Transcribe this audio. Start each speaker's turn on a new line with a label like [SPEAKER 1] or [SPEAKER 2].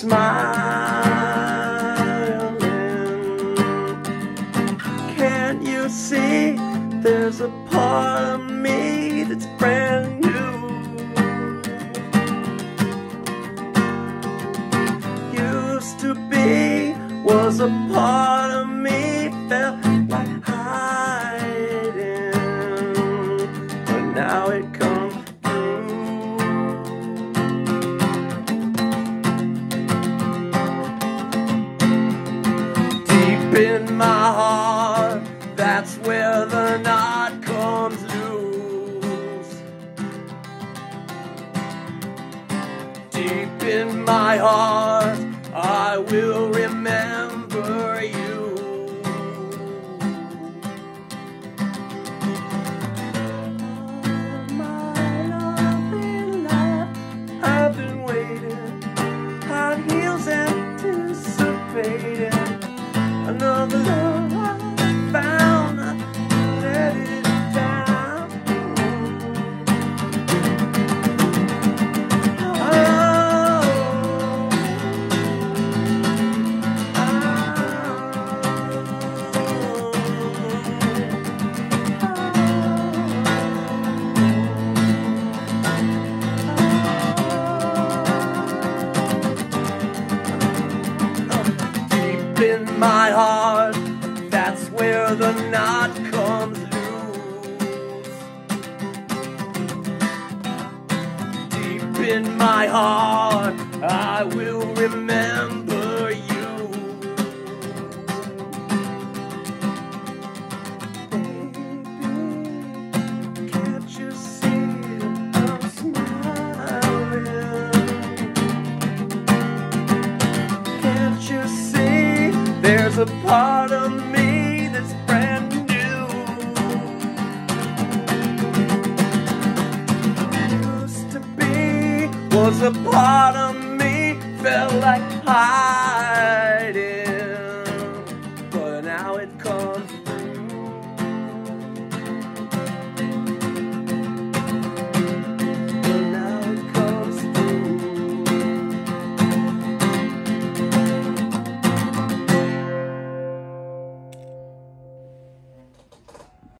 [SPEAKER 1] smiling. Can't you see there's a part of me that's brand new? Used to be, was a part of me, felt like hiding, but now it comes through. Deep in my heart, that's where the knot comes loose. Deep in my heart, I will remember you. All my loving life, I've been waiting, hot heels anticipating another love I found. I let it down. Deep in my heart, that's where the knot comes loose. Deep in my heart, I will remember you. Baby, can't you see I'm smiling? Can't you see there's a part of me that's brand new? Used to be, was a part of me, felt like high.